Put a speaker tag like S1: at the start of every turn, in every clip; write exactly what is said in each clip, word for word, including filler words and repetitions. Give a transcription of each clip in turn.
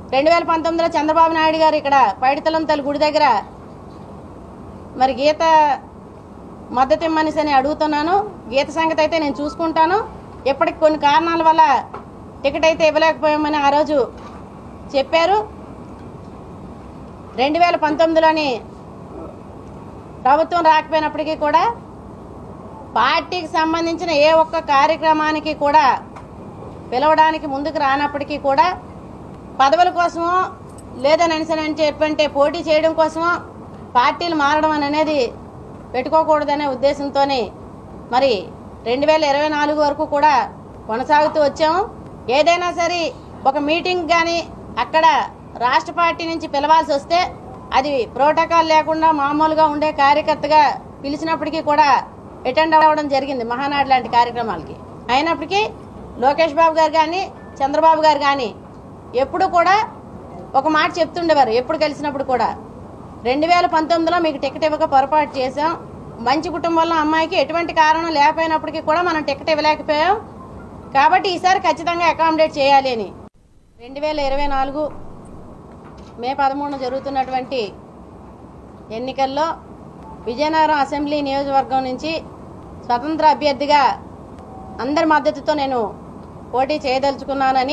S1: రెండు వేల పంతొమ్మిదిలో చంద్రబాబు నాయుడు గారు ఇక్కడ పైడితలం తల్లి గుడి దగ్గర మరి గీత మద్దతు ఇమ్మనేసి అని అడుగుతున్నాను. గీత సంగతి అయితే నేను చూసుకుంటాను. ఇప్పటికి కొన్ని కారణాల వల్ల టికెట్ అయితే ఇవ్వలేకపోయామని ఆ రోజు చెప్పారు. రెండు వేల పంతొమ్మిదిలోని ప్రభుత్వం రాకపోయినప్పటికీ కూడా పార్టీకి సంబంధించిన ఏ ఒక్క కార్యక్రమానికి కూడా పిలవడానికి ముందుకు రానప్పటికీ కూడా పదవుల కోసమో లేదని అని చెప్పంటే పోటీ చేయడం కోసమో పార్టీలు మారడం అనేది పెట్టుకోకూడదనే ఉద్దేశంతో మరి రెండు వేల ఇరవై నాలుగు వరకు కూడా కొనసాగుతూ వచ్చాము. ఏదైనా సరే ఒక మీటింగ్ కానీ అక్కడ రాష్ట్ర పార్టీ నుంచి పిలవాల్సి వస్తే అది ప్రోటోకాల్ లేకుండా మామూలుగా ఉండే కార్యకర్తగా పిలిచినప్పటికీ కూడా అటెండ్ అవ్వడం జరిగింది మహానాడు లాంటి కార్యక్రమాలకి. అయినప్పటికీ లోకేష్ బాబు గారు కానీ చంద్రబాబు గారు కానీ ఎప్పుడు కూడా ఒక మాట చెప్తుండేవారు. ఎప్పుడు కలిసినప్పుడు కూడా రెండు వేల పంతొమ్మిదిలో మీకు టికెట్ ఇవ్వక పొరపాటు చేశాం, మంచి కుటుంబంలో అమ్మాయికి ఎటువంటి కారణం లేకపోయినప్పటికీ కూడా మనం టికెట్ ఇవ్వలేకపోయాం, కాబట్టి ఈసారి ఖచ్చితంగా అకామిడేట్ చేయాలి అని. రెండు వేల ఇరవై నాలుగు మే పదమూడున జరుగుతున్నటువంటి ఎన్నికల్లో విజయనగరం అసెంబ్లీ నియోజకవర్గం నుంచి స్వతంత్ర అభ్యర్థిగా అందరి మద్దతుతో నేను పోటీ చేయదలుచుకున్నానని,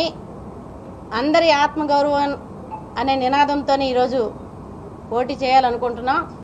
S1: అందరి ఆత్మగౌరవం అనే నినాదంతో ఈరోజు పోటీ చేయాలనుకుంటున్నాం.